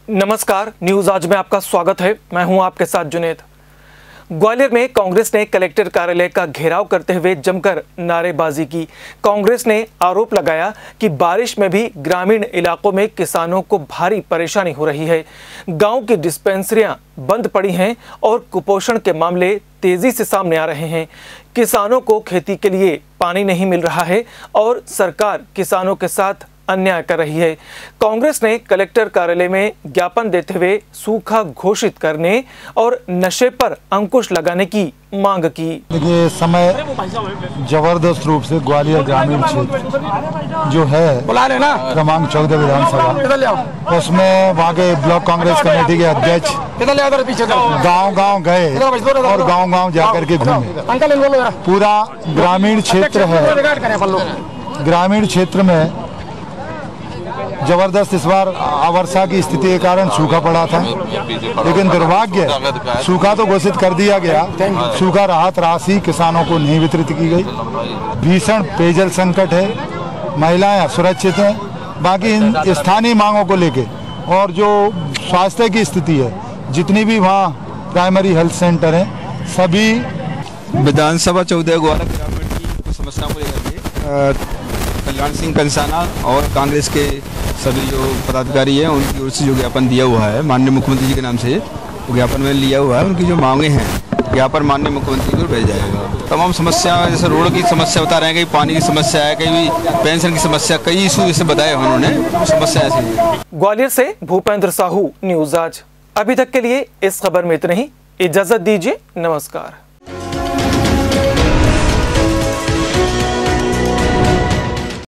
नमस्कार, न्यूज आज में आपका स्वागत है। मैं हूं आपके साथ जुनेद। ग्वालियर में कांग्रेस ने कलेक्टर कार्यालय का घेराव करते हुए जमकर नारेबाजी की। कांग्रेस ने आरोप लगाया कि बारिश में भी ग्रामीण इलाकों में किसानों को भारी परेशानी हो रही है। गांव की डिस्पेंसरियां बंद पड़ी हैं और कुपोषण के मामले तेजी से सामने आ रहे हैं। किसानों को खेती के लिए पानी नहीं मिल रहा है और सरकार किसानों के साथ अन्याय कर रही है। कांग्रेस ने कलेक्टर कार्यालय में ज्ञापन देते हुए सूखा घोषित करने और नशे पर अंकुश लगाने की मांग की। देखिए, समय जबरदस्त रूप से ग्वालियर ग्रामीण क्षेत्र जो है क्रमांक 14 विधानसभा, उसमें वहाँ के ब्लॉक कांग्रेस कमेटी के अध्यक्ष गांव-गांव गए और गांव-गांव जाकर के घूमे। पूरा ग्रामीण क्षेत्र है, ग्रामीण क्षेत्र में जबरदस्त इस बार अवर्षा की स्थिति के कारण सूखा पड़ा था, लेकिन दुर्भाग्य सूखा तो घोषित कर दिया गया, सूखा राहत राशि किसानों को नहीं वितरित की गई। भीषण पेयजल संकट है, महिलाएं असुरक्षित हैं। बाकी इन स्थानीय मांगों को लेके और जो स्वास्थ्य की स्थिति है, जितनी भी वहाँ प्राइमरी हेल्थ सेंटर हैं, सभी विधानसभा 14 ग्वालियर ग्रामीण की समस्याओं को लेकर कल्याण सिंह कंसाना और कांग्रेस के सभी जो पदाधिकारी हैं उनकी ओर से जो ज्ञापन दिया हुआ है माननीय मुख्यमंत्री जी के नाम से, वो ज्ञापन में लिया हुआ है। उनकी जो मांगे हैं ज्ञापन माननीय मुख्यमंत्री को भेजा जाएगा। तमाम समस्या, जैसे रोड की समस्या बता रहे हैं, कहीं पानी की समस्या है, कहीं पेंशन की समस्या, कई इशू जैसे बताए उन्होंने, समस्या ऐसी है। ग्वालियर से भूपेंद्र साहू, न्यूज आज। अभी तक के लिए इस खबर में इतना ही। इजाजत दीजिए, नमस्कार।